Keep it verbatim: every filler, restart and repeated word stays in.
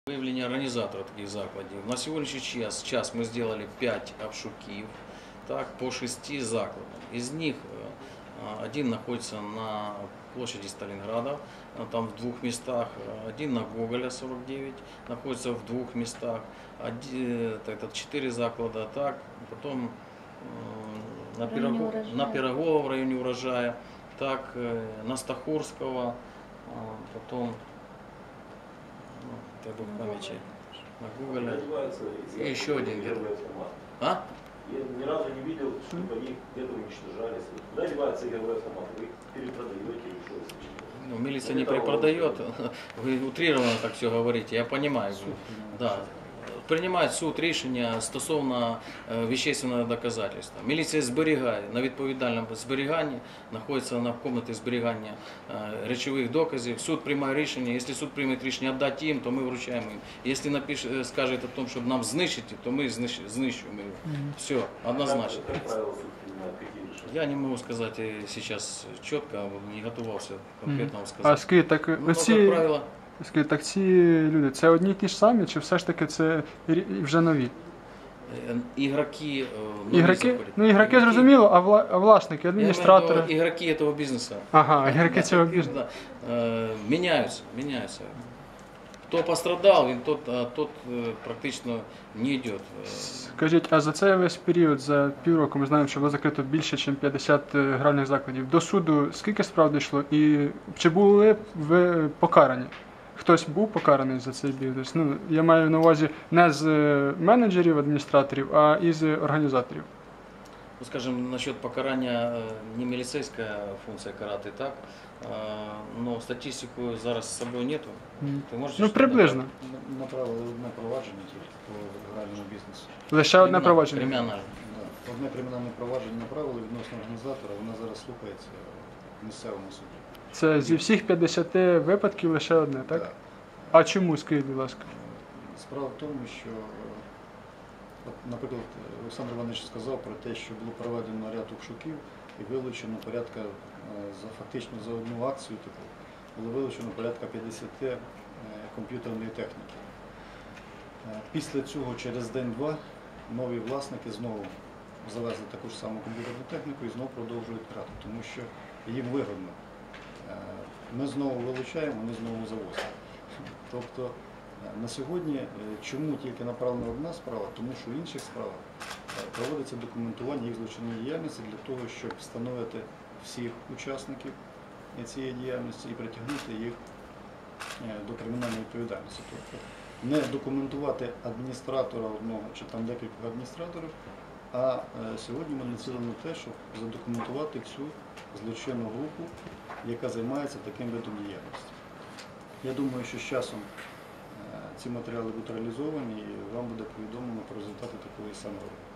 Выявление организатора таких закладів. На сегодняшний час, час мы сделали пять обшуків, так, по шести закладам. Из них один находится на площади Сталинграда, там в двух местах, один на Гоголя сорок девять, находится в двух местах, один, это четыре заклада, так, потом на, Пирогов, на Пирогова в районе Урожая, так, на Стахурского, потом в памяти, на Гоголя, и еще один где-то. А? Я ни разу не видел, чтобы они где-то уничтожались. Куда деваются игровые автоматы? Вы их перепродаете или что? Ну, милиция не перепродает, вы утрированно так все говорите, я понимаю. Да. Приймає суд рішення стосовно вещественного доказательства. Міліція зберігає, на відповідальному зберіганні, знаходиться на кімнаті зберігання речових доказів. Суд приймає рішення, якщо суд прийме рішення віддати їм, то ми вручаємо їм. Якщо напише, скаже о том, щоб нам знищити, то ми знищуємо його. Все, однозначно. Я не можу сказати зараз чітко, не готувався конкретно сказати. А скажіть, так оці... Скажіть, так ці люди, це одні й ті ж самі, чи все ж таки це вже нові? Ігроки, ігроки? Ну, ігроки зрозуміло, а, вла... а власники, адміністратори? Я имею в виду, ігроки цього бізнесу. Ага, ігроки цього бізнесу. Міняються, міняються. Хто пострадав, він тот, тот практично не йде. Скажіть, а за цей весь період, за півроку, ми знаємо, що було закрито більше, ніж п'ятдесят гральних закладів. До суду скільки справ дійшло і чи були ви покарані? Хтось був покараний за цей бізнес? Ну, я маю на увазі не з менеджерів, адміністраторів, а із організаторів. Ну, скажем, насчет покарання не міліцейська функція карати, так? Но статистику зараз з собою нету. Ти можеш ну, приблизно. Направили одне провадження тільки по гральному бізнесу. Лише одне провадження? Кримінальне. Да. Одне кримінальне провадження направили відносно організатора, вона зараз слухається в місцевому суді. Це зі всіх п'ятдесяти випадків лише одне, так? Так. А чому, скажіть, будь ласка? Справа в тому, що, от, наприклад, Олександр Іванович сказав про те, що було проведено ряд обшуків і вилучено порядка, за фактично за одну акцію, типу, було вилучено порядка п'ятдесят комп'ютерної техніки. Після цього, через день-два, нові власники знову завезли таку ж саму комп'ютерну техніку і знову продовжують крати, тому що їм вигодно. Ми знову вилучаємо, вони знову завозять. Тобто на сьогодні чому тільки направлена одна справа? Тому що в інших справах проводиться документування їх злочинної діяльності для того, щоб встановити всіх учасників цієї діяльності і притягнути їх до кримінальної відповідальності. Тобто не документувати адміністратора одного чи там декількох адміністраторів, а сьогодні ми націлені на те, щоб задокументувати всю злочинну групу, яка займається таким видом діяльності. Я думаю, що з часом ці матеріали будуть реалізовані і вам буде повідомлено про результати такої самої роботи.